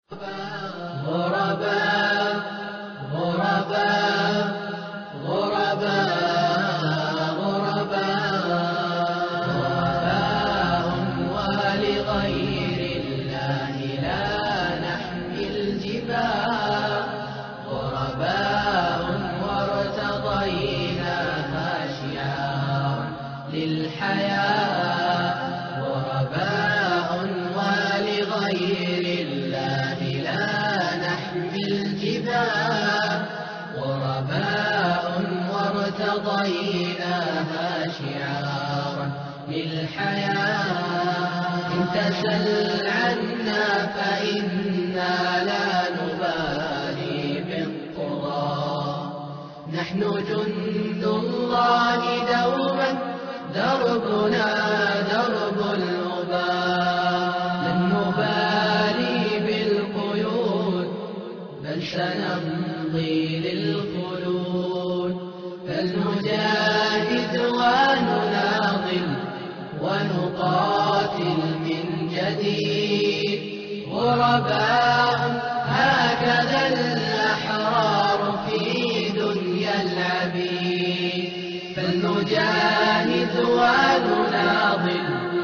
غرباء غرباء غرباء غرباء ولغير الله لا نحمي الجبال غرباء وارتضيناها شعارا للحياة غرباء ولغير الله لا نحمي الجبال غرباء وارتضيناها شعارا للحياة إن تسل عنا فإنا لا نبالي بالطغاة نحن جند الله دوما دربنا درب الأباء لن نبالي بالقيود بل سنمضي للخلود فلنجاهد ونناضل ونقاتل من جديد غرباء هكذا الأحرار في دنيا العبيد فلنجاهد ونناضل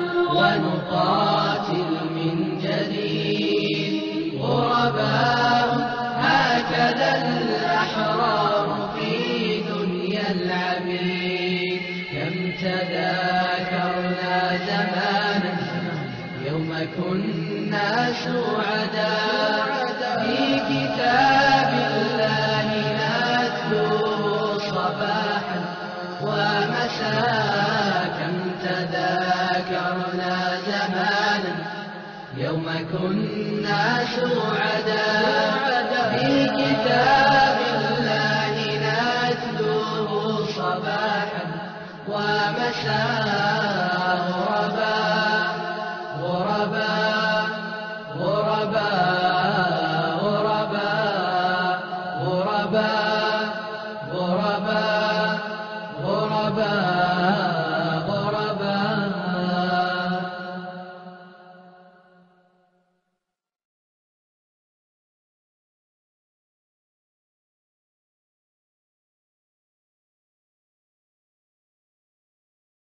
ونقاتل من جديد غرباء هكذا الأحرار في دنيا العبيد كم تذاكرنا زمانا يوم كنا سعداء في كتاب الله نتلو صباحا ومساء كم تذاكرنا زمانا يوم كنا سعداء في كتاب